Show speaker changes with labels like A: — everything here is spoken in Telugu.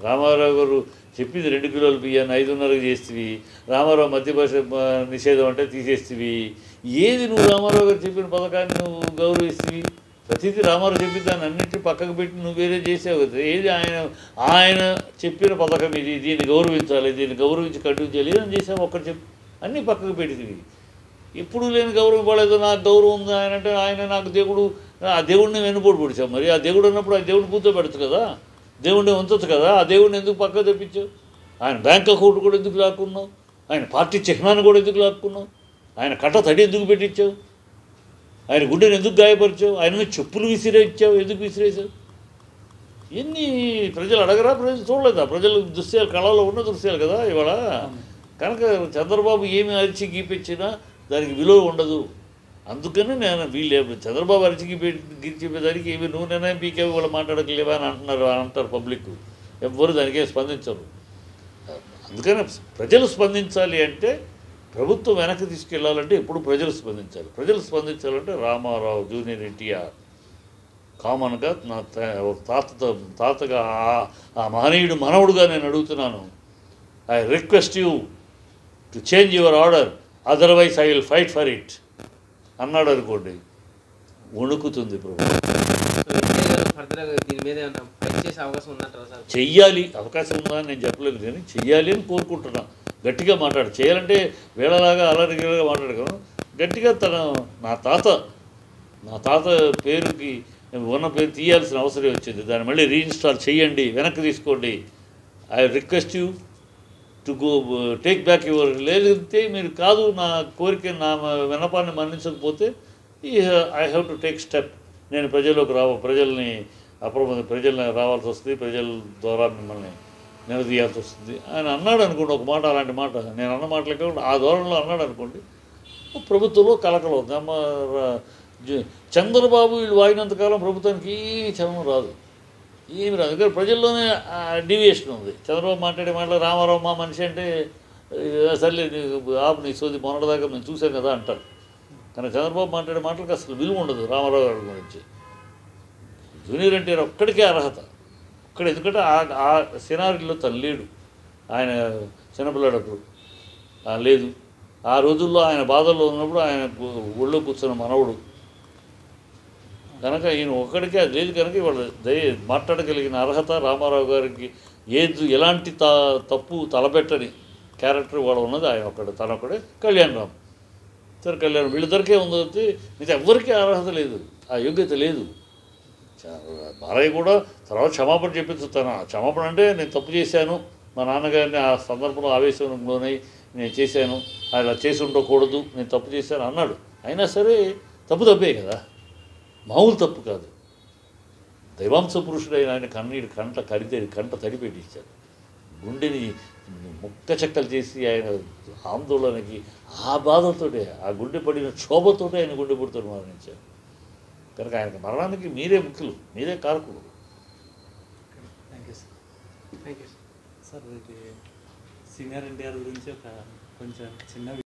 A: రామారావు గారు చెప్పింది 2 కిలోల బియ్యాన్ని 5.5కి చేస్తేవి, రామారావు మధ్యభాష నిషేధం అంటే తీసేస్తేవి. ఏది నువ్వు రామారావు గారు చెప్పిన పథకాన్ని నువ్వు గౌరవిస్తేవి? ప్రతిదీ రామారావు చెప్పిన దాన్ని అన్నింటినీ పక్కకు పెట్టి నువ్వు వేరే చేసావు కదా. ఏది ఆయన చెప్పిన పథకం ఇది, దీన్ని గౌరవించాలి, దీన్ని గౌరవించి కంటిన్యూ చేయాలి అని చేసావు. ఒక్కటి చెప్పి అన్నీ పక్కకు పెట్టింది. ఎప్పుడు లేని గౌరవం ఇవ్వలేదు. నాకు గౌరవం ఉంది ఆయన అంటే, ఆయన నాకు దేవుడు, ఆ దేవుడిని వెన్నుపోటు పొడిచావు. మరి ఆ దేవుడు ఉన్నప్పుడు ఆ దేవుడిని కూర్చోబెడచ్చు కదా, దేవుడిని ఉంచచ్చు కదా. ఆ దేవుడిని ఎందుకు పక్కకు తెప్పించావు? ఆయన బ్యాంక్ అకౌంట్ కూడా ఎందుకు లాక్కున్నావు? ఆయన పార్టీ చిహ్నాన్ని కూడా ఎందుకు లాక్కున్నావు? ఆయన కట్ట తడి ఎందుకు పెట్టించావు? ఆయన గుండెని ఎందుకు గాయపరిచావు? ఆయన మీద చెప్పులు విసిరేయించావు, ఎందుకు విసిరేసావు? ఇవన్నీ ప్రజలు అడగరా? ప్రజలు చూడలేదా? ప్రజలు దృశ్యాలు కళలో ఉన్న దృశ్యాలు కదా ఇవాళ. కనుక చంద్రబాబు ఏమి అరిచి గీపించినా దానికి విలువ ఉండదు. అందుకని నేను చంద్రబాబు అరిచి గీర్చిపోయేదానికి ఏమి నువ్వు నిర్ణయం పీకేవి వాళ్ళు మాట్లాడకలేవా అని అంటారు పబ్లిక్. ఎవ్వరు దానికే స్పందించరు. అందుకని ప్రజలు స్పందించాలి అంటే, ప్రభుత్వం వెనక్కి తీసుకెళ్లాలంటే ఎప్పుడు ప్రజలు స్పందించాలి. ప్రజలు స్పందించాలంటే రామారావు జూనియర్ ఎన్టీఆర్ కామన్గా నా తాతగా ఆ మహనీయుడు మనవుడుగా నేను అడుగుతున్నాను. I request you to change your order, otherwise I will fight for it అన్నాడు అనుకోండి, వణుకుతుంది ప్రభుత్వం. చెయ్యాలి, అవకాశం ఉందా అని నేను చెప్పలేదు, కానీ చెయ్యాలి అని కోరుకుంటున్నాను. గట్టిగా చేయాలంటే వేళలాగా అలరిగా మాట్లాడగలను. గట్టిగా నా తాత పేరుకి ఉన్న పేరు తీయాల్సిన అవసరం వచ్చింది. దాన్ని మళ్ళీ రీఇన్స్టాల్ చేయండి, వెనక్కి తీసుకోండి. I request you to go take back your. లేదంటే మీరు కాదు, నా కోరిక, నా విన్నపాన్ని మన్నించకపోతే I have to take step. నేను ప్రజల్ని రావాల్సి వస్తుంది, ప్రజల ద్వారా మిమ్మల్ని నిలదీయాల్సి వస్తుంది ఆయన అన్నాడు అనుకోండి. ఒక మాట, అలాంటి మాట నేను అన్న మాటలే కాకుండా ఆ ధోరణిలో అన్నాడు అనుకోండి, ప్రభుత్వంలో కలకలం అవుతుంది. చంద్రబాబు వీళ్ళు వాగినంతకాలం ప్రభుత్వానికి చలనం రాదు, ఏమి రాదు. కానీ ప్రజల్లోనే డీవియేషన్ ఉంది. చంద్రబాబు మాట్లాడే మాటలు రామారావు మా మనిషి అంటే సర్లే నీ సోది మొన్నటిదాకా మేము చూసాం కదా అంటారు. కానీ చంద్రబాబు మాట్లాడే మాటలకు అసలు విలువ ఉండదు రామారావు గారి గురించి. జూనియర్ ఎన్టీఆర్ ఒక్కడికే అర్హత, ఎందుకంటే ఆ సినారీలో తను లేడు. ఆయన చిన్నపిల్లాడప్పుడు లేదు. ఆ రోజుల్లో ఆయన బాధల్లో ఉన్నప్పుడు ఆయన ఒళ్ళో కూర్చున్న మనవడు కనుక ఈయన ఒక్కడికే అది లేదు. కనుక ఇవాళ మాట్లాడగలిగిన అర్హత రామారావు గారికి ఎలాంటి తప్పు తలపెట్టని క్యారెక్టర్ ఇవాళ ఉన్నది ఆయన ఒక్కడే, తనొక్కడే. కళ్యాణరామ్ వీళ్ళిద్దరికే ఉంది, ఇది ఎవ్వరికీ అర్హత లేదు, ఆ యోగ్యత లేదు. బాలయ్య కూడా తర్వాత క్షమాపణ చెప్పించుతాను. క్షమాపణ అంటే నేను తప్పు చేశాను, మా నాన్నగారిని ఆ సందర్భంలో ఆవేశంలోనై నేను చేశాను, అలా చేసి ఉండకూడదు, నేను తప్పు చేశాను అన్నాడు. అయినా సరే తప్పే కదా, మామూలు తప్పు కాదు. దైవాంశ పురుషుడైన ఆయన కంట తడిపెట్టించాడు. గుండెని ముక్క చెక్కలు చేసి ఆయన ఆందోళనకి ఆ బాధతోటే, ఆ గుండె పడిన క్షోభతోటే ఆయన గుండె పుడుతూ మరణించారు. కనుక ఆయనకు మరణానికి మీరే ముఖ్యులు, మీరే కారకులు.
B: సార్ ఇది సీనియర్ ఎన్టీఆర్ గురించి ఒక కొంచెం చిన్న